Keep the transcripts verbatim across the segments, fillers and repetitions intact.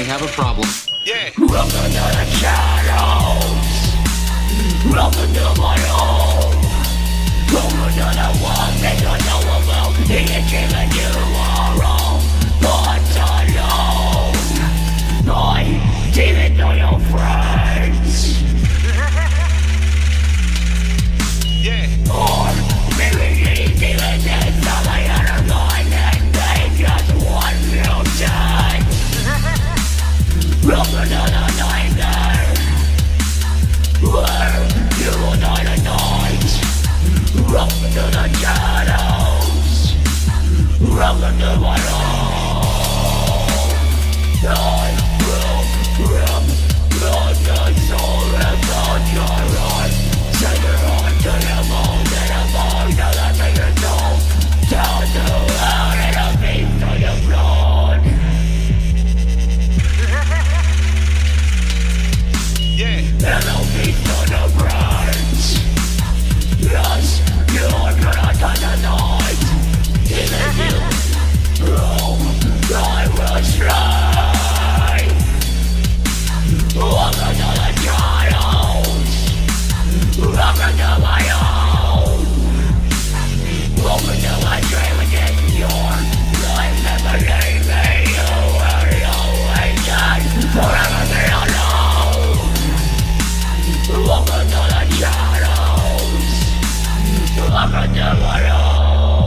have a problem. Yeah. Welcome to the shadows. Welcome to my home. Welcome to the one that you know about. The achievement you are wrong, but alone. I didn't know your friends. Yeah. Or maybe these demons inside my inner mind, and they just want you dead. Welcome to the nightmare, where you will die tonight. Welcome to the shadows. Welcome to my home. I will rip the soul about your heart. Send your heart to the moon and above to the fingertip. Down to hell and a beast to your blood. Yeah. And a beast to the brains. Yes, you are gonna die tonight. Even you, oh, I will stray. Welcome to the shadows. Welcome to my home. Welcome to my dream against your life. Never leave me, you will always die. Forever be alone. Welcome to the shadows. Welcome to my home.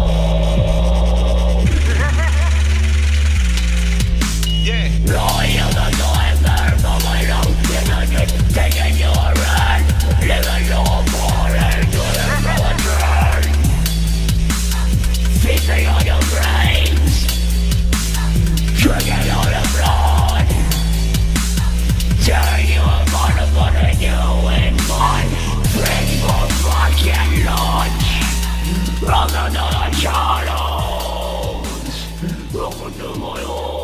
Yeah. I am the nightmare for my own dignity. Taking your hand, living your body to the skeleton. Feasting on your brains, drinking all the blood. Tearing you apart and putting you in mine. Bring for fucking lunch. Welcome to the shadows. Welcome to my home.